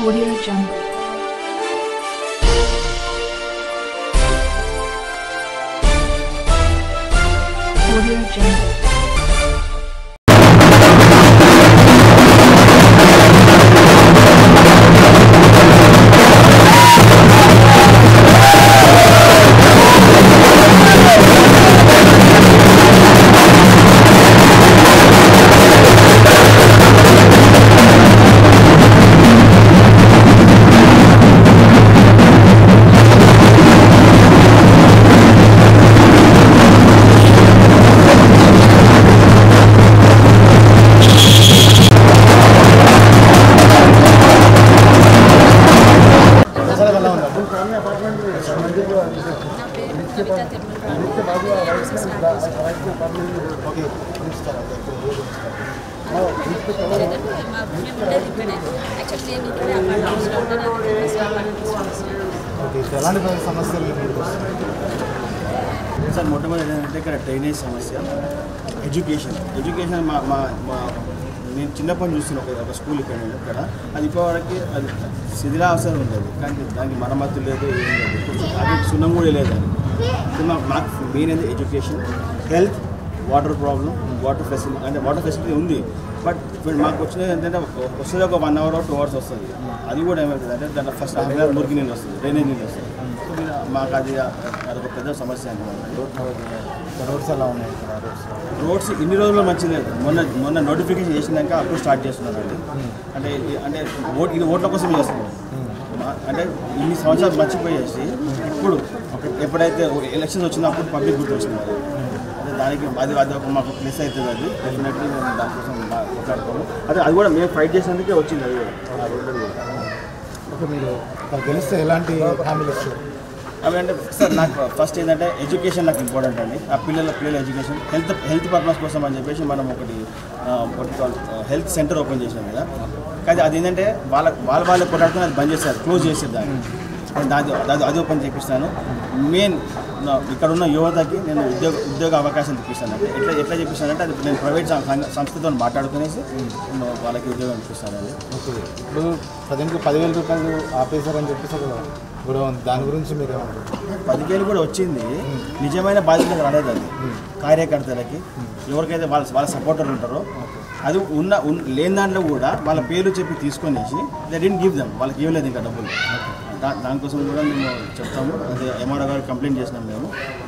Audio Jungle. Audio Jungle. Sir మొట్టమొదటి ఏంటంటే ఇక్కడ డ్రైనేజ్ సమస్య, ఎడ్యుకేషన్ నేను చిన్నప్పటి చూస్తున్న ఒక స్కూల్ ఇక్కడ అది ఇప్పటివరకు అది శిథిలావసరం ఉండేది, కానీ దానికి మరమ్మతు లేదు, ఏం లేదు, అది సున్నం కూడా లేదు. మాకు మెయిన్ అయితే education, health, water problem, water facility అంటే వాటర్ ఫెసిలిటీ ఉంది, బట్ మాకు వచ్చినది ఏంటంటే వస్తుంది ఒక 1 hour or 2 hours వస్తుంది. అది కూడా ఏమవుతుంది అంటే దాంట్లో ఫస్ట్ మురికి నీళ్ళు వస్తుంది, డ్రైనేజ్ నీళ్ళు వస్తుంది. మాకు అదొక పెద్ద సమస్య రోడ్స్ ఎలా ఉన్నాయి? రోడ్స్ ఇన్ని రోజుల్లో మంచిది. మొన్న నోటిఫికేషన్ చేసినాక అప్పుడు స్టార్ట్ చేస్తున్నారండి. అంటే ఇది ఓట్ల కోసం చేస్తున్నాం. అంటే ఇన్ని సంవత్సరాలు మర్చిపోయేసి ఇప్పుడు ఎప్పుడైతే ఎలక్షన్స్ వచ్చినప్పుడు పబ్లిక్ గుర్తు వచ్చింది. అంటే దానికి అది ఒక మాకు ప్లస్ అవుతుంది. అది డెఫినెట్లీ మేము దానికోసం కొట్లాడుకోము. అది కూడా మేము ఫైట్ చేసేందుకే వచ్చింది. అది ఆ రోడ్డు కూడా ఓకే. మీరు గెలిస్తే ఎలాంటి హామీలు ఇస్తారు? అవి అంటే సార్ నాకు ఫస్ట్ ఏంటంటే ఎడ్యుకేషన్ నాకు ఇంపార్టెంట్ అండి. ఆ పిల్లల ఎడ్యుకేషన్, హెల్త్ పర్పస్ కోసం అని చెప్పేసి మనం ఒకటి హెల్త్ సెంటర్ ఓపెన్ చేసినాం కదా. కానీ అది ఏంటంటే వాళ్ళ కొట్లాడుకుని అది బంద్ చేస్తారు, క్లోజ్ చేసేది దాన్ని. అది ఓపెన్ చేపిస్తాను. మెయిన్ ఇక్కడ ఉన్న యువతకి నేను ఉద్యోగ అవకాశం తెప్పిస్తాను. ఎట్లా చెప్పిస్తానంటే అది నేను ప్రైవేట్ సంస్థతో మాట్లాడుకునేసి నేను వాళ్ళకి ఉద్యోగం ఇప్పిస్తానండి. ఓకే. ఇప్పుడు ప్రజెంట్కి 10,000 రూపాయలు ఆపేశారని చెప్పేసి కూడా దాని గురించి మీరు 10,000 కూడా వచ్చింది. నిజమైన బాధ్యతలు రాలేదు. అది కార్యకర్తలకి ఎవరికైతే వాళ్ళ సపోర్టర్లు ఉంటారో అది లేని దాంట్లో కూడా వాళ్ళ పేర్లు చెప్పి తీసుకొనేసి దే డిడ్ంట్ గివ్ దెమ్, వాళ్ళకి ఇవ్వలేదు ఇంకా డబ్బులు. దానికోసం కూడా మేము చెప్తాము. అదే ఎంఆర్ఓ గారు కంప్లైంట్ చేసినాం మేము.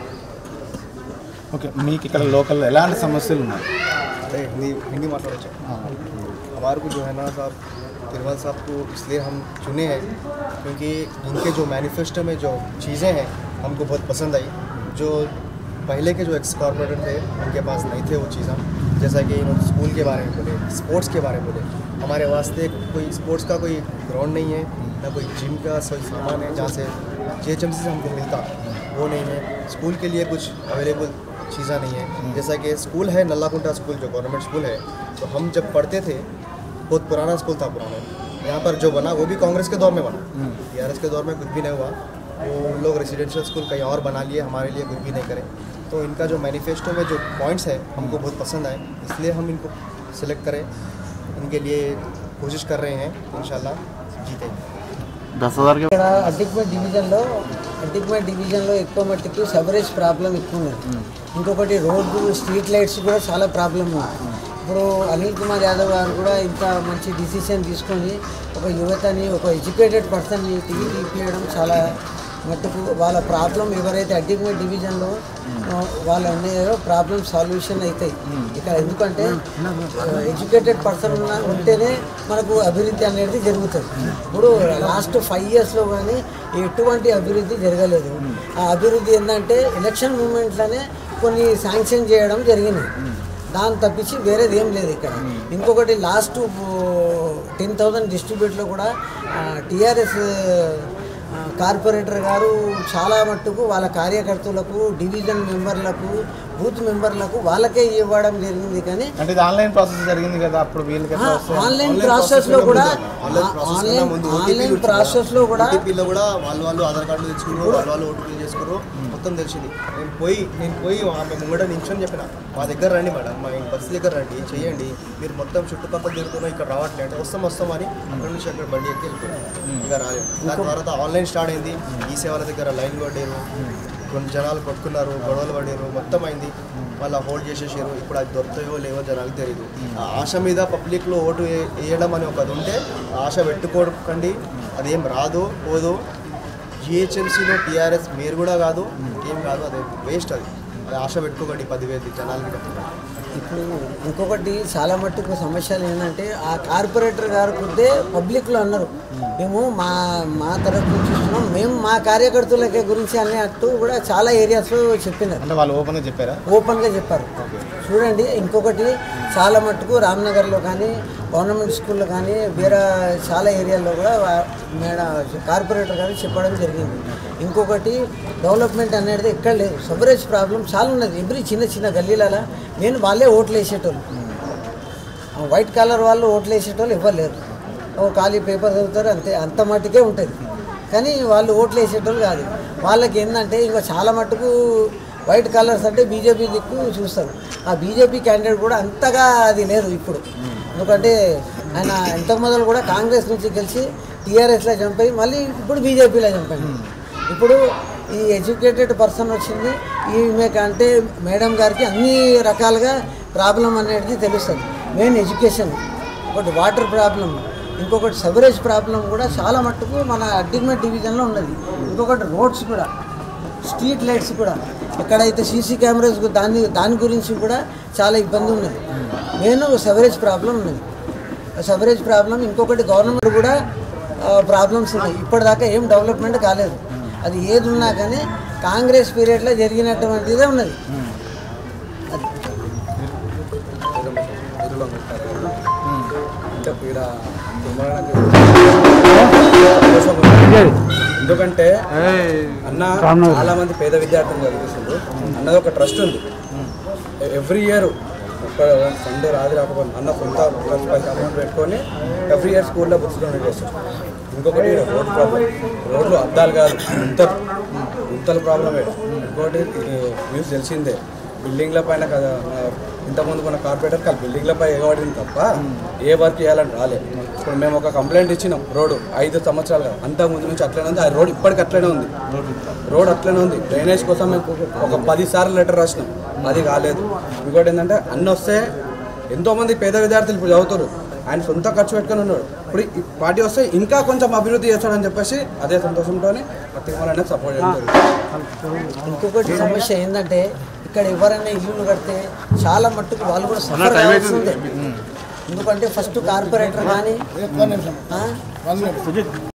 ఓకే. మీకు ఇక్కడ లోకల్లో ఎలాంటి సమస్యలు ఉన్నాయి? अरे हिंदी माట్లాడచ్చు. हमारे को जो है ना साहब तिरवल साहब को इसलिए हम चुने हैं क्योंकि इनके जो मैनिफेस्टो में जो चीज़ें हैं हमको बहुत पसंद आई. जो पहले के जो एक्स कॉर्पोरेटर थे उनके पास नहीं थे वो चीज़ें, जैसा कि इन्होंने स्कूल के बारे में बोले, स्पोर्ट्स के बारे में बोले. हमारे वास्ते कोई स्पोर्ट्स का कोई ग्राउंड नहीं है, ना कोई जिम का सही सामान है जहाँ से GHMC से हमको मिलता, वो नहीं है. स्कूल के लिए कुछ अवेलेबल चीज़ें नहीं है. जैसा कि स्कूल है नल्लाकुंटा स्कूल, जो गवर्नमेंट स्कूल है, तो हम जब पढ़ते थे बहुत पुराना स्कूल था. पुराना यहाँ पर जो बना वो भी कांग्रेस के दौर में बना, TRS के दौर में कुछ भी नहीं हुआ. वो लोग रेजिडेंशियल स्कूल कहीं और बना लिए, हमारे लिए कुछ भी नहीं करें. तो इनका जो मैनिफेस्टो में जो पॉइंट्स है हमको बहुत पसंद आए, इसलिए हम इनको सिलेक्ट करें. इनके लिए कोशिश कर रहे हैं, इंशाल्लाह जीतेंगे. 10,000 ఇక్కడ అడ్డిక్మెంట్ డివిజన్లో ఎక్కువ మట్టుకు సవరేజ్ ప్రాబ్లం ఎక్కువ ఉంది. ఇంకొకటి రోడ్డు, స్ట్రీట్ లైట్స్ కూడా చాలా ప్రాబ్లం ఉంది. ఇప్పుడు అనిల్ కుమార్ యాదవ్ గారు కూడా ఇంత మంచి డిసిషన్ తీసుకొని ఒక యువతని, ఒక ఎడ్యుకేటెడ్ పర్సన్ని తీయడం చాలా మట్టుకు వాళ్ళ ప్రాబ్లం ఎవరైతే అడ్డిక్మెంట్ డివిజన్లో వాళ్ళు ఉన్నాయో ప్రాబ్లం సాల్యూషన్ అవుతాయి ఇక్కడ. ఎందుకంటే ఎడ్యుకేటెడ్ పర్సన్ ఉంటేనే మనకు అభివృద్ధి అనేది జరుగుతుంది. ఇప్పుడు లాస్ట్ 5 yearsలో కానీ ఎటువంటి అభివృద్ధి జరగలేదు. ఆ అభివృద్ధి ఏంటంటే ఎలక్షన్ మూమెంట్లోనే కొన్ని శాంక్షన్ చేయడం జరిగింది, దాన్ని తప్పించి వేరేది ఏం లేదు ఇక్కడ. ఇంకొకటి లాస్ట్ 10,000 డిస్ట్రిబ్యూట్లో కూడా TRS కార్పొరేటర్ గారు చాలా మట్టుకు వాళ్ళ కార్యకర్తలకు, డివిజన్ మెంబర్లకు బూత్ మెంబర్లకు వాళ్ళకే ఇవ్వడం జరిగింది. కానీ అంటే ఇది ఆన్లైన్ ప్రాసెస్ జరిగింది కదా, అప్పుడు వీళ్ళకి ఆన్లైన్ ప్రాసెస్లో కూడా ఆన్లైన్ ప్రాసెస్లో కూడా వాళ్ళు ఆధార్ కార్డులు తెచ్చుకున్నారు, వాళ్ళు ఓటీపీలు చేసుకున్నారు, మొత్తం తెలిసింది. నేను పోయి ఆమె ముంగడ నిల్చొని చెప్పిన, మా దగ్గర రండి మేడం, మా బస్సు దగ్గర రండి, చేయండి, మీరు మొత్తం చుట్టుపక్కల తిరుగుతున్నా ఇక్కడ రావట్లేదు అంటే వస్తామని అక్కడ నుంచి అక్కడ బండి ఎక్కి వెళ్ళిపోయారు, ఇంకా రాలేదు. దాని తర్వాత ఆన్లైన్ స్టార్ట్ అయింది, ఈ సేవల దగ్గర లైన్ పడ్డారు, కొన్ని జనాలు కొట్టుకున్నారు, గొడవలు పడారు, మొత్తం అయింది. మళ్ళీ హోల్డ్ చేసేసారు. ఇప్పుడు అది దొరుకుతాయో లేవో జనాలకు తెలియదు. ఆ ఆశ మీద పబ్లిక్లో ఓటు వేయడం అని ఒకటి ఉంటే ఆశ పెట్టుకోకండి, అదేం రాదు పోదు. జిహెచ్ఎంసీలో టీఆర్ఎస్ మీరు కూడా కాదు, ఏం కాదు, అది వేస్ట్. అది ఆశ పెట్టుకోకండి 10,000 జనాలకి. ఇప్పుడు ఇంకొకటి చాలా మట్టుకు సమస్యలు ఏంటంటే ఆ కార్పొరేటర్ గారు కొద్దే పబ్లిక్లో అన్నారు, మేము మా తరఫు నుంచి ఇస్తున్నాం, మేము మా కార్యకర్తలకి గురించి అన్నట్టు కూడా చాలా ఏరియాస్లో చెప్పినారు. అంటే వాళ్ళు ఓపెన్గా చెప్పారా? ఓపెన్గా చెప్పారు. చూడండి, ఇంకొకటి చాలా మట్టుకు రామ్నగర్లో కానీ గవర్నమెంట్ స్కూల్లో కానీ వేరే చాలా ఏరియాల్లో కూడా కార్పొరేటర్ గారు చెప్పడం జరిగింది. ఇంకొకటి డెవలప్మెంట్ అనేది ఎక్కడ లేదు, సవరేజ్ ప్రాబ్లం చాలా ఉన్నది. ఎవ్రీ చిన్న గల్లీలలో నేను వాళ్ళే ఓట్లు వేసేటోళ్ళు, వైట్ కలర్ వాళ్ళు ఓట్లు వేసేటోళ్ళు ఇవ్వలేరు. ఖాళీ పేపర్ చదువుతారు అంతే, అంత మట్టుకే ఉంటుంది. కానీ వాళ్ళు ఓట్లు వేసేటోళ్ళు కాదు. వాళ్ళకి ఏంటంటే ఇంకా చాలా మట్టుకు వైట్ కలర్స్ అంటే బీజేపీ దిక్కు చూస్తారు. ఆ బీజేపీ క్యాండిడేట్ కూడా అంతగా అది లేదు ఇప్పుడు. ఎందుకంటే ఆయన ఇంతకు మొదలు కూడా కాంగ్రెస్ నుంచి గెలిచి టీఆర్ఎస్లో చంపాయి, మళ్ళీ ఇప్పుడు బీజేపీలో చంపాయి. ఇప్పుడు ఈ ఎడ్యుకేటెడ్ పర్సన్ వచ్చింది, ఈమె అంటే మేడం గారికి అన్ని రకాలుగా ప్రాబ్లం అనేది తెలుస్తుంది. మెయిన్ ఎడ్యుకేషన్, ఒకటి వాటర్ ప్రాబ్లం, ఇంకొకటి సవరేజ్ ప్రాబ్లం కూడా చాలా మట్టుకు మన అడ్డిగ్మెంట్ డివిజన్లో ఉన్నది. ఇంకొకటి రోడ్స్ కూడా, స్ట్రీట్ లైట్స్ కూడా, ఎక్కడైతే సీసీ కెమెరాస్ దాని గురించి కూడా చాలా ఇబ్బంది ఉన్నది. మెయిన్ సవరేజ్ ప్రాబ్లం ఉన్నది. సవరేజ్ ప్రాబ్లం, ఇంకొకటి గవర్నమెంట్ కూడా ప్రాబ్లమ్స్ ఉన్నాయి. ఇప్పటిదాకా ఏం డెవలప్మెంట్ కాలేదు. అది ఏది ఉన్నా కానీ కాంగ్రెస్ పీరియడ్లో జరిగినటువంటిదే ఉన్నది. ఎందుకంటే అన్న చాలా మంది పేద విద్యార్థులు చదివిస్తుంది. అన్నది ఒక ట్రస్ట్ ఉంది. ఎవ్రీ ఇయర్ సండే రాకపోతే అన్న సొంత అమౌంట్ పెట్టుకొని ఎవ్రీ ఇయర్ స్కూల్లో బుక్స్ డొనేట్ చేస్తారు. ఇంకొకటి రోడ్ ప్రాబ్లం, రోడ్లు అద్దాలు కాదు, గుంతల ప్రాబ్లమే. ఇంకోటి న్యూస్ తెలిసిందే, బిల్డింగ్ల పైన కదా ఇంతకుముందు మన కార్పొరేటర్ కాదు బిల్డింగ్లపై ఎగబడింది తప్ప ఏ వర్క్ చేయాలని రాలేదు. ఇప్పుడు మేము ఒక కంప్లైంట్ ఇచ్చినాం, రోడ్డు 5 సంవత్సరాలు అంతకుముందు నుంచి అట్లనే ఉంది. ఆ రోడ్ ఇప్పటికి అట్లనే ఉంది, రోడ్ అట్లనే ఉంది. డ్రైనేజ్ కోసం మేము ఒక 10 సార్లు లెటర్ రాసినాం, అది కాలేదు. ఇంకోటి ఏంటంటే అన్న వస్తే ఎంతోమంది పేద విద్యార్థులు ఇప్పుడు చదువుతారు, ఆయన సొంత ఖర్చు పెట్టుకొని ఉన్నాడు. ఇప్పుడు ఈ పార్టీ వస్తే ఇంకా కొంచెం అభివృద్ధి చేస్తాడని చెప్పేసి అదే సంతోషంతో ప్రతిమల్ అనేది సపోర్ట్ చేస్తారు. ఇంకొకటి సమస్య ఏంటంటే ఇక్కడ ఎవరైనా ఇల్లు కడితే చాలా మట్టుకు వాళ్ళు కూడా సఫర్ కావాల్సిందే. ఎందుకంటే ఫస్ట్ కార్పొరేటర్ కానీ